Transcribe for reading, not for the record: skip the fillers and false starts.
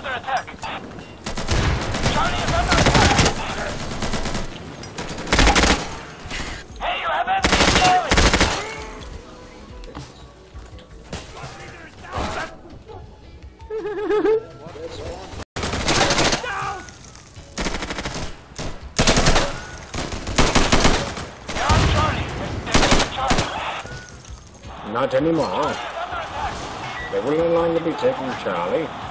under attack. Charlie is under attack. Hey, you have enemy Charlie. Not anymore. They will no longer be taking Charlie.